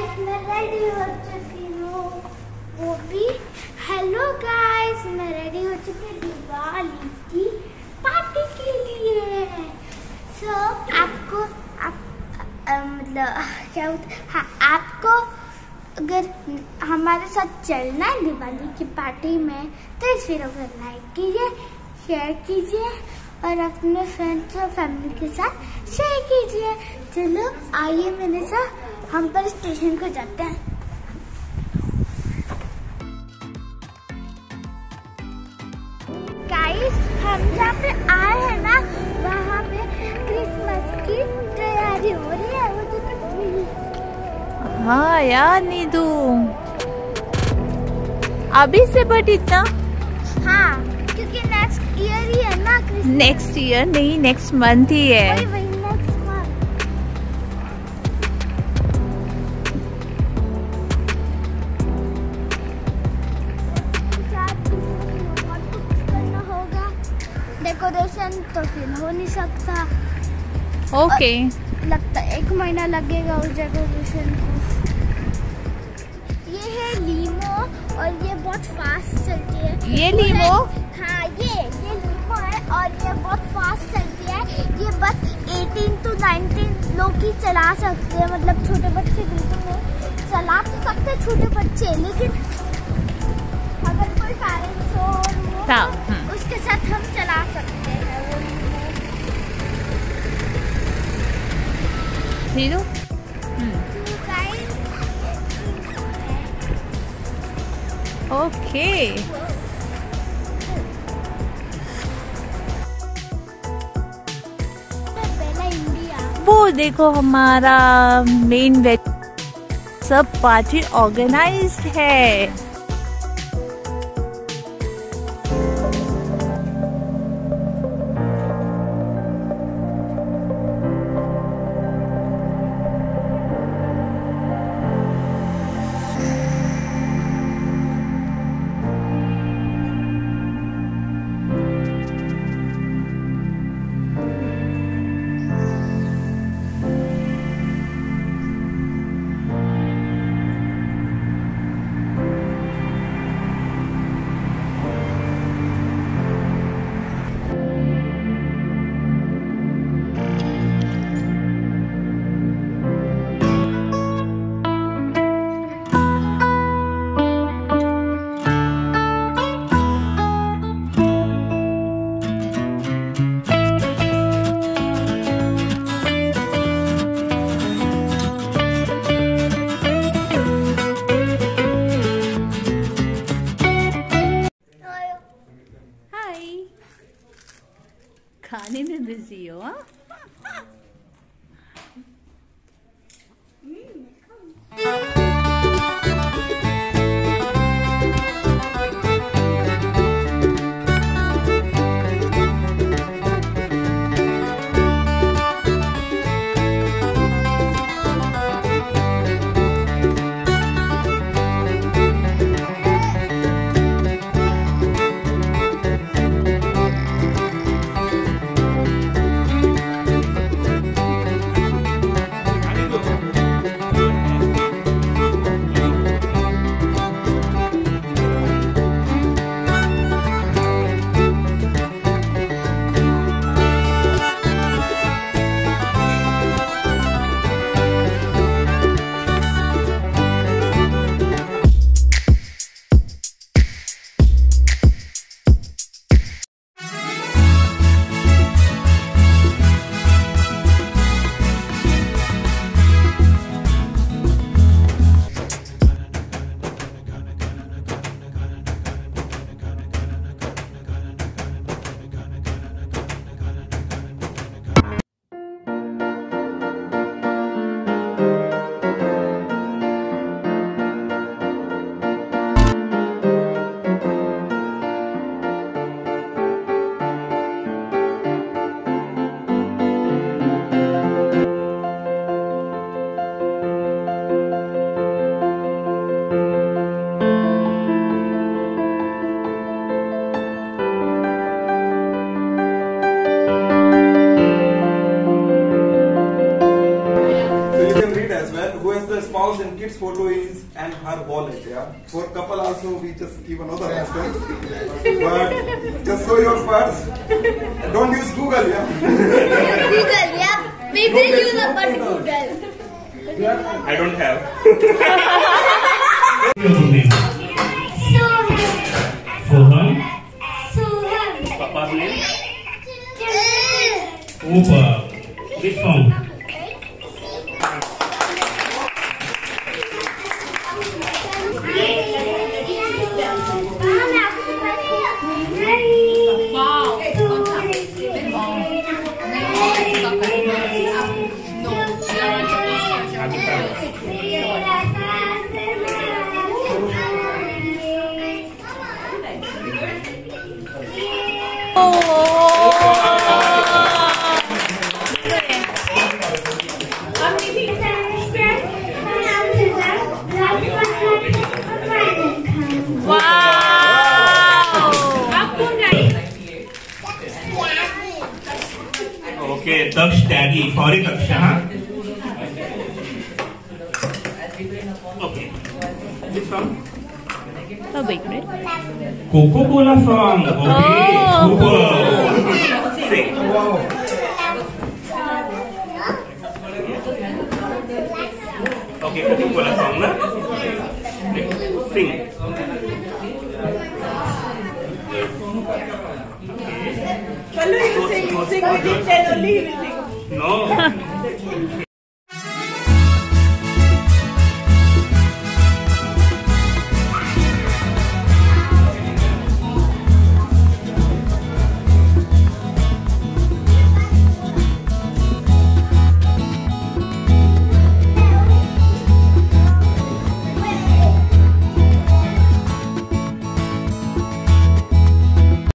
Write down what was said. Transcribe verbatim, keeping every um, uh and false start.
Guys मैं ready हो चुकी हूँ, वो भी हेलो गाइस मैं रेडी हो चुकी दिवाली की पार्टी के लिए। सो so, आपको आप मतलब क्या होता हाँ आपको अगर हमारे साथ चलना है दिवाली की पार्टी में तो इस वीडियो को लाइक कीजिए, शेयर कीजिए और अपने फ्रेंड्स और फैमिली के साथ शेयर कीजिए। चलो आइए मेरे साथ, हम पर स्टेशन को जाते हैं। गाइस हम जहाँ पे आए हैं ना वहाँ पे क्रिसमस की तैयारी हो रही है। वो तो हाँ यार नीदू, अभी से बट इतना हाँ क्योंकि नेक्स्ट ईयर ही है ना। नेक्स्ट ईयर नहीं, नेक्स्ट मंथ ही है। वही वही नेक्स्ट मंथ। करना होगा डेकोरेशन, तो फिर हो नहीं सकता। ओके लगता एक महीना लगेगा उस डेकोरेशन को। ये है लीमो और ये बहुत फास्ट चलती है। ये लीमो हाँ ये ये लीमो है और ये बहुत फास्ट चलती है। ये बस अठारह टू उन्नीस लोग ही चला सकते हैं, मतलब छोटे बच्चे बिल्कुल नहीं चला तो सकते छोटे बच्चे, लेकिन अगर कोई पेरेंट्स हो वो तो उसके साथ हम चला सकते हैं वो लीमो। ओके वो देखो हमारा मेन वेज सब पार्टी ऑर्गेनाइज्ड है। spouse and kids photo is and her wallet. Yeah. For couple also we just give another option. But just show your purse. Don't use Google. Yeah. Google, yeah. We will use a but Google. I don't have. Soham. Soham. Papa's name? Upa. Which song? Okay, Daksh Daddy, sorry Daksha, huh? Okay. Which song? Oh, wait, wait. Coca-Cola song. Okay, Oh. super. Sing. Okay, Coca-Cola song, na? Sing. Chalo, you sing, sing with him, then only he will sing. No.